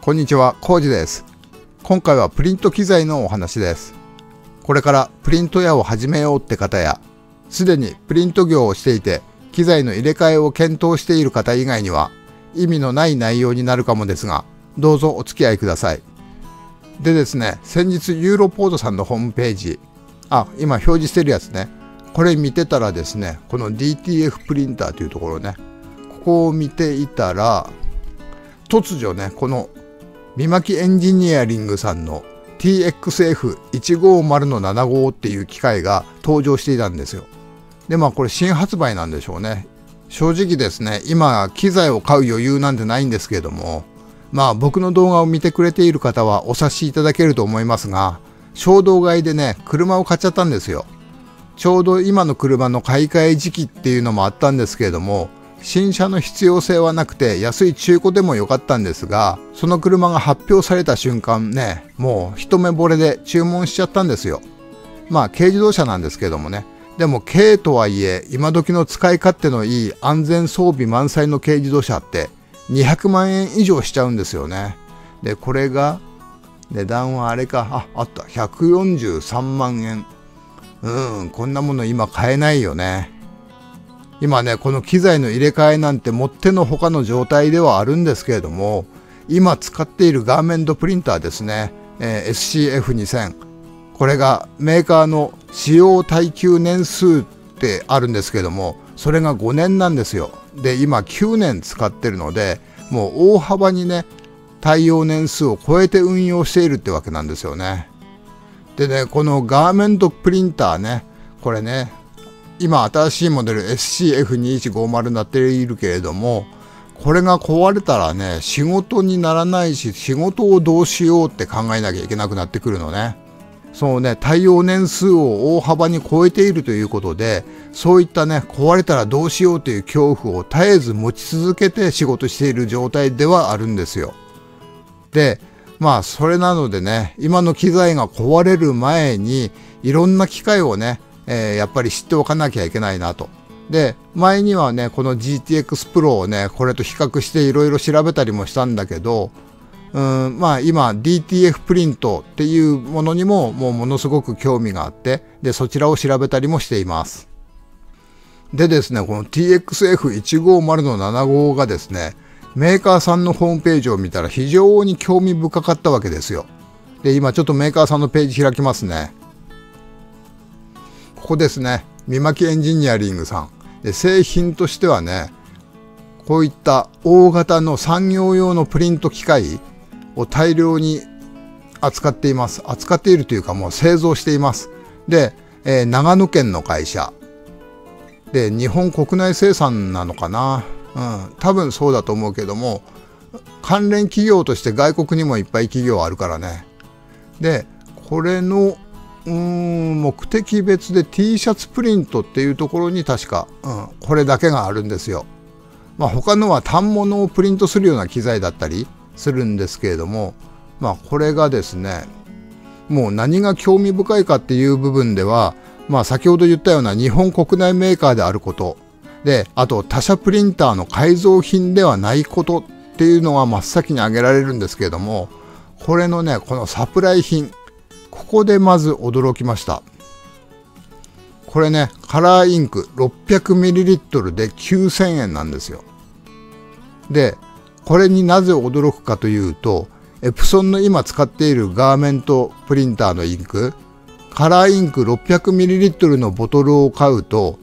こんにちは、コウジです。今回はプリント機材のお話です。これからプリント屋を始めようって方や、すでにプリント業をしていて、機材の入れ替えを検討している方以外には、意味のない内容になるかもですが、どうぞお付き合いください。でですね、先日ユーロポートさんのホームページ、今表示してるやつね、これ見てたらですね、この DTF プリンターというところね、ここを見ていたら、突如ね、この見巻エンジニアリングさんの TXF150-75っていう機械が登場していたんですよ。で、これ新発売なんでしょうね。正直ですね、今機材を買う余裕なんてないんですけれども、僕の動画を見てくれている方はお察しいただけると思いますが、衝動買いでね、車を買っちゃったんですよ。ちょうど今の車の買い替え時期っていうのもあったんですけれども、新車の必要性はなくて安い中古でもよかったんですが、その車が発表された瞬間ね、もう一目惚れで注文しちゃったんですよ。軽自動車なんですけどもね。でも軽とはいえ、今時の使い勝手のいい安全装備満載の軽自動車って200万円以上しちゃうんですよね。で、これが値段はあれか、あった、143万円。こんなもの今買えないよね。今ね、この機材の入れ替えなんてもってのほかの状態ではあるんですけれども、今使っているガーメントプリンターですね、SCF2000。これがメーカーの使用耐久年数ってあるんですけども、それが5年なんですよ。で、今9年使ってるので、もう大幅にね、耐用年数を超えて運用しているってわけなんですよね。でね、このガーメントプリンターね、これね、今新しいモデル SCF2150 になっているけれども、これが壊れたらね、仕事にならないし、仕事をどうしようって考えなきゃいけなくなってくるのね。そうね、耐用年数を大幅に超えているということで、そういったね、壊れたらどうしようという恐怖を絶えず持ち続けて仕事している状態ではあるんですよ。で、それなのでね、今の機材が壊れる前に、いろんな機械をね、やっぱり知っておかなきゃいけないなと。で、前にはね、この GTX Pro をね、これと比較していろいろ調べたりもしたんだけど、今 DTF プリントっていうものにももうものすごく興味があって、で、そちらを調べたりもしています。でですね、この TXF150-75がですね、メーカーさんのホームページを見たら非常に興味深かったわけですよ。で、今ちょっとメーカーさんのページ開きますね。ここですね、見巻エンジニアリングさん。で、製品としてはね、こういった大型の産業用のプリント機械を大量に扱っています。扱っているというかもう製造しています。で、長野県の会社。で、日本国内生産なのかな。多分そうだと思うけども、関連企業として外国にもいっぱい企業あるからね。で、これの目的別で T シャツプリントっていうところに確か、これだけがあるんですよ。他のは反物をプリントするような機材だったりするんですけれども、これがですね、もう何が興味深いかっていう部分では、先ほど言ったような日本国内メーカーであることで、あと他社プリンターの改造品ではないことっていうのが真っ先に挙げられるんですけれども、これのね、このサプライ品、ここでまず驚きました。これね、カラーインク 600ml で9000円なんですよ。で、これになぜ驚くかというと、エプソンの今使っているガーメントプリンターのインク、カラーインク 600ml のボトルを買うと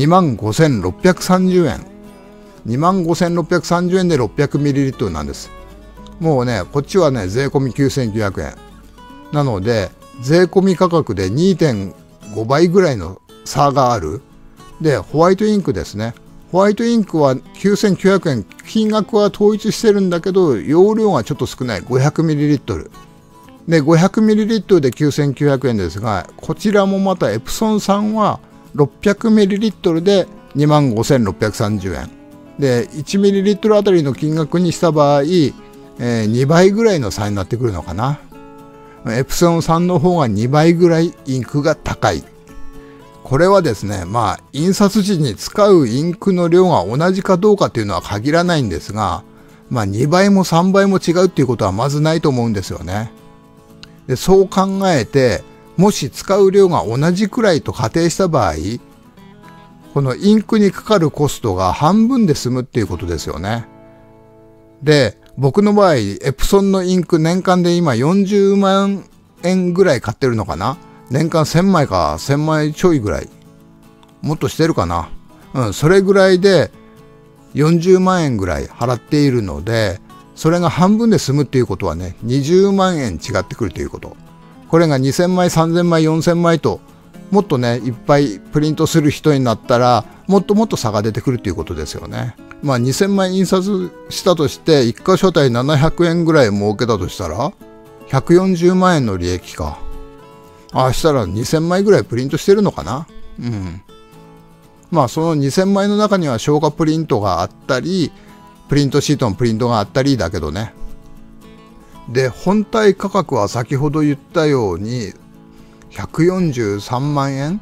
25,630 円。25,630 円で 600ml なんです。もうね、こっちはね、税込み9,900円。なので、税込み価格で 2.5 倍ぐらいの差がある。で、ホワイトインクですね。ホワイトインクは 9,900 円。金額は統一してるんだけど、容量がちょっと少ない。500ml。で、500ml で 9,900 円ですが、こちらもまたエプソンさんは 600ml で 25,630 円。で、1ml あたりの金額にした場合、2倍ぐらいの差になってくるのかな。エプソンさんの方が2倍ぐらいインクが高い。これはですね、印刷時に使うインクの量が同じかどうかというのは限らないんですが、 まあ2倍も3倍も違うっていうことはまずないと思うんですよね。で、そう考えて、もし使う量が同じくらいと仮定した場合、このインクにかかるコストが半分で済むっていうことですよね。で、僕の場合、エプソンのインク年間で今40万円ぐらい買ってるのかな。年間1000枚か1000枚ちょいぐらい。もっとしてるかな。それぐらいで40万円ぐらい払っているので、それが半分で済むっていうことはね、20万円違ってくるということ。これが2000枚、3000枚、4000枚と、もっとね、いっぱいプリントする人になったら、もっともっと差が出てくるということですよね。まあ2000枚印刷したとして、1箇所あたり700円ぐらい儲けたとしたら、140万円の利益か。したら2000枚ぐらいプリントしてるのかな。まあその2000枚の中には消化プリントがあったり、プリントシートのプリントがあったりだけどね。で、本体価格は先ほど言ったように、143万円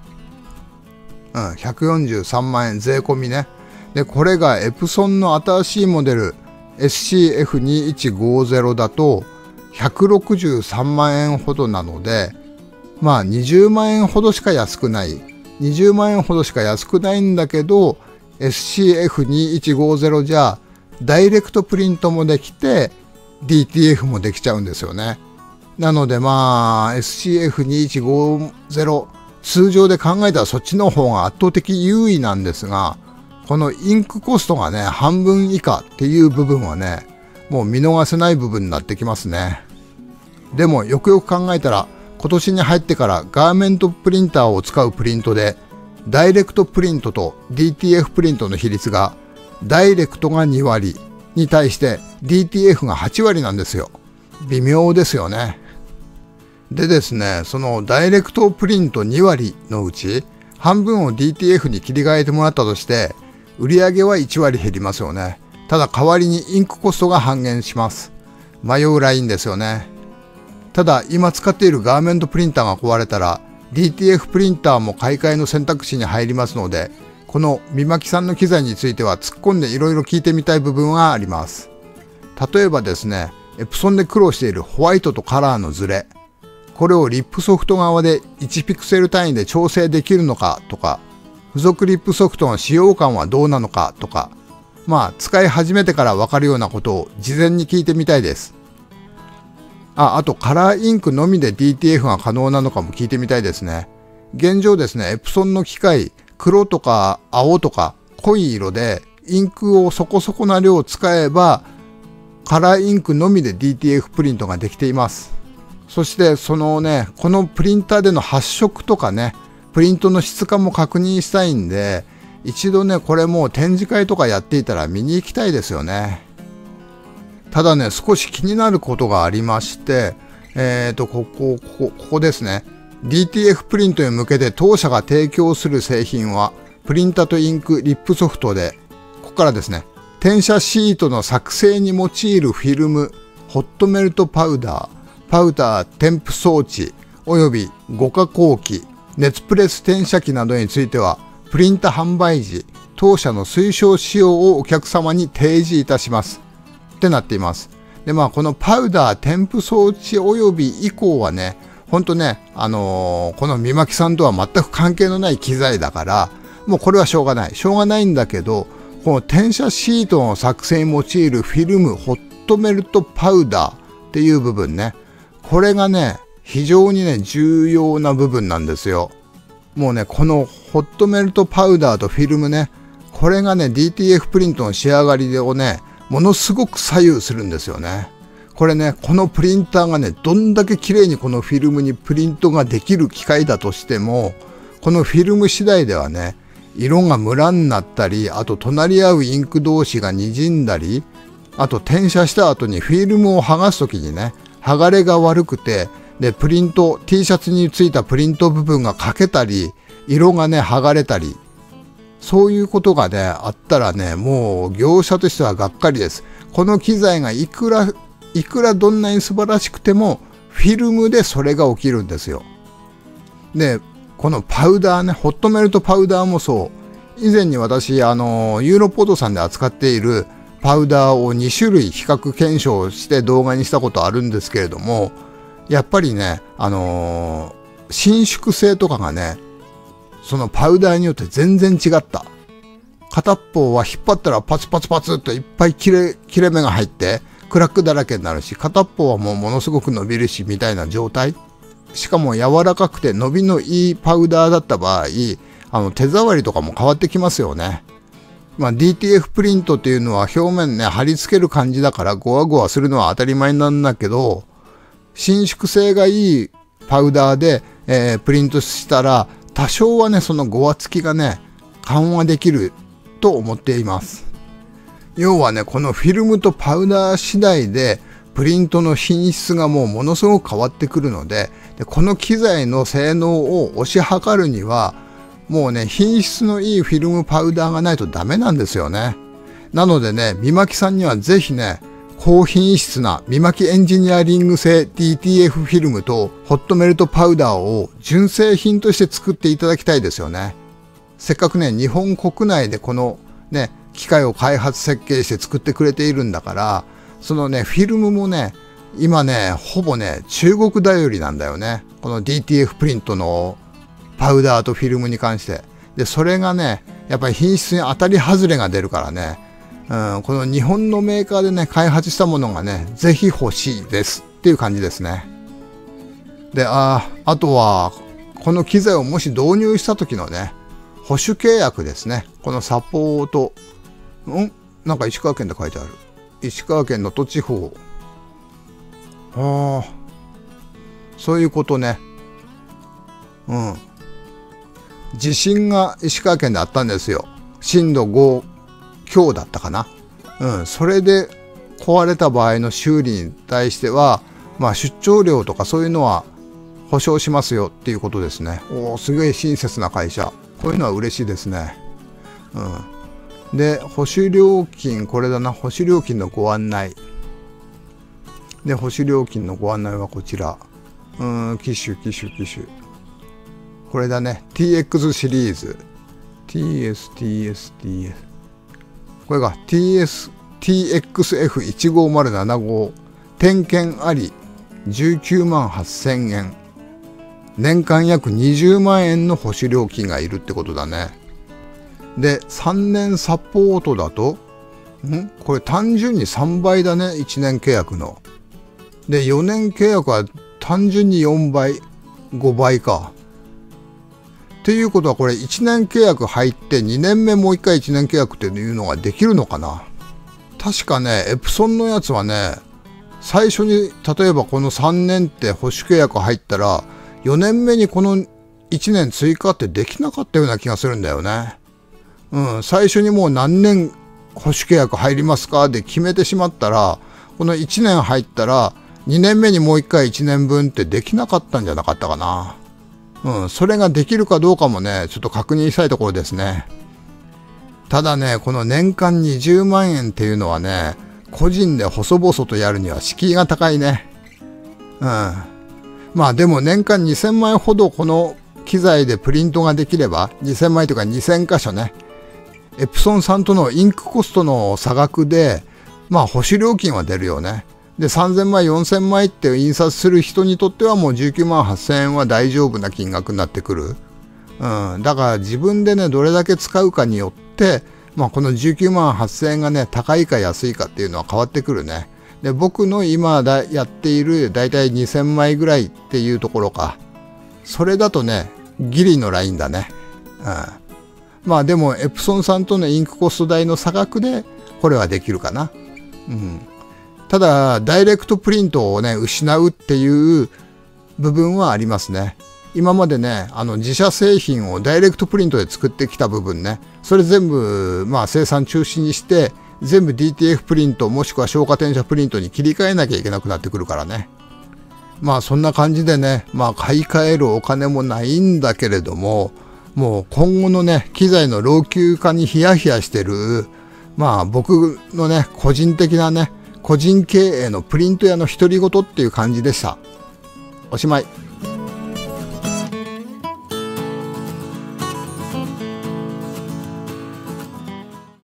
143万円税込みね。で、これがエプソンの新しいモデル SCF2150 だと163万円ほどなので、まあ20万円ほどしか安くない。20万円ほどしか安くないんだけど、SCF2150 じゃダイレクトプリントもできて DTF もできちゃうんですよね。なのでまあ SCF2150 通常で考えたらそっちの方が圧倒的優位なんですが、このインクコストがね半分以下っていう部分はねもう見逃せない部分になってきますね。でもよくよく考えたら今年に入ってからガーメントプリンターを使うプリントでダイレクトプリントと DTF プリントの比率がダイレクトが2割に対して DTF が8割なんですよ。微妙ですよね。でですね、そのダイレクトプリント2割のうち半分を DTF に切り替えてもらったとして売上は1割減りますよね。ただ代わりにインクコストが半減します。迷うラインですよね。ただ今使っているガーメントプリンターが壊れたら DTF プリンターも買い替えの選択肢に入りますので、この三巻さんの機材については突っ込んでいろいろ聞いてみたい部分はあります。例えばですね、エプソンで苦労しているホワイトとカラーのズレ。これをリップソフト側で1ピクセル単位で調整できるのかとか、付属リップソフトの使用感はどうなのかとか、まあ使い始めてからわかるようなことを事前に聞いてみたいです。あとカラーインクのみで DTF が可能なのかも聞いてみたいですね。現状ですね、エプソンの機械、黒とか青とか濃い色でインクをそこそこな量使えばカラーインクのみで DTF プリントができています。そしてそのね、このプリンターでの発色とかね、プリントの質感も確認したいんで、一度ね、これもう展示会とかやっていたら見に行きたいですよね。ただね、少し気になることがありまして、ここですね。DTF プリントに向けて当社が提供する製品は、プリンターとインク、リップソフトで、ここからですね、転写シートの作成に用いるフィルム、ホットメルトパウダー、パウダー添付装置、および5加工機、熱プレス転写機などについては、プリンタ販売時、当社の推奨仕様をお客様に提示いたします。ってなっています。で、まあ、このパウダー添付装置および以降はね、ほんとね、この三巻さんとは全く関係のない機材だから、もうこれはしょうがない。しょうがないんだけど、この転写シートの作成に用いるフィルム、ホットメルトパウダーっていう部分ね、これがね、非常にね、重要な部分なんですよ。もうね、このホットメルトパウダーとフィルムね、これがね、DTF プリントの仕上がりをね、ものすごく左右するんですよね。これね、このプリンターがね、どんだけ綺麗にこのフィルムにプリントができる機械だとしても、このフィルム次第ではね、色がムラになったり、あと隣り合うインク同士が滲んだり、あと転写した後にフィルムを剥がすときにね、剥がれが悪くて、で、プリント、T シャツについたプリント部分が欠けたり、色がね、剥がれたり、そういうことがね、あったらね、もう業者としてはがっかりです。この機材がいくらどんなに素晴らしくても、フィルムでそれが起きるんですよ。で、このパウダーね、ホットメルトパウダーもそう。以前に私、ユーロポートさんで扱っているパウダーを2種類比較検証して動画にしたことあるんですけれども、やっぱりね、伸縮性とかがね、そのパウダーによって全然違った。片っぽは引っ張ったらパツパツパツっといっぱい切れ目が入ってクラックだらけになるし、片っぽはもうものすごく伸びるしみたいな状態。しかも柔らかくて伸びのいいパウダーだった場合、手触りとかも変わってきますよね。DTF プリントっていうのは表面ね、貼り付ける感じだからゴワゴワするのは当たり前なんだけど、伸縮性がいいパウダーで、プリントしたら多少はね、そのゴワつきがね、緩和できると思っています。要はね、このフィルムとパウダー次第でプリントの品質がもうものすごく変わってくるので、この機材の性能を推し量るにはもうね、品質のいいフィルムパウダーがないとダメなんですよね。なのでね、三巻さんにはぜひね、高品質な三巻エンジニアリング製 DTF フィルムとホットメルトパウダーを純正品として作っていただきたいですよね。せっかくね、日本国内でこのね、機械を開発設計して作ってくれているんだから、そのね、フィルムもね、今ね、ほぼね、中国頼りなんだよね。この DTF プリントのパウダーとフィルムに関して。で、それがね、やっぱり品質に当たり外れが出るからね、この日本のメーカーでね、開発したものがね、ぜひ欲しいですっていう感じですね。で、あとは、この機材をもし導入した時のね、保守契約ですね。このサポート。なんか石川県で書いてある。石川県能登地方。そういうことね。地震が石川県であったんですよ。震度5強だったかな。それで壊れた場合の修理に対しては、出張料とかそういうのは保証しますよっていうことですね。すごい親切な会社。こういうのは嬉しいですね。で、保守料金、これだな。保守料金のご案内。で、保守料金のご案内はこちら。機種。これだね。TX シリーズ。TS。これが TXF15075。点検あり。19万8000円。年間約20万円の保守料金がいるってことだね。で、3年サポートだと、これ単純に3倍だね。1年契約の。で、4年契約は単純に4倍、5倍か。っていうことはこれ1年契約入って2年目もう1回1年契約っていうのができるのかな。確かね、エプソンのやつはね、最初に例えばこの3年って保守契約入ったら、4年目にこの1年追加ってできなかったような気がするんだよね。最初にもう何年保守契約入りますかで決めてしまったら、この1年入ったら2年目にもう1回1年分ってできなかったんじゃなかったかな。それができるかどうかもね、ちょっと確認したいところですね。ただね、この年間20万円っていうのはね、個人で細々とやるには敷居が高いね。でも年間2000枚ほどこの機材でプリントができれば、2000枚とか2000箇所ね、エプソンさんとのインクコストの差額で、保守料金は出るよね。で、3000枚、4000枚って印刷する人にとってはもう19万8000円は大丈夫な金額になってくる。だから自分でね、どれだけ使うかによって、この19万8000円がね、高いか安いかっていうのは変わってくるね。で、僕の今やっているだいたい2000枚ぐらいっていうところか。それだとね、ギリのラインだね。でも、エプソンさんとのインクコスト代の差額で、これはできるかな。ただ、ダイレクトプリントをね、失うっていう部分はありますね。今までね、自社製品をダイレクトプリントで作ってきた部分ね、それ全部、生産中止にして、全部 DTF プリントもしくは消化転写プリントに切り替えなきゃいけなくなってくるからね。そんな感じでね、買い替えるお金もないんだけれども、もう今後のね、機材の老朽化にヒヤヒヤしてる、僕のね、個人的なね、個人経営のプリント屋の独り言っていう感じでした。おしまい。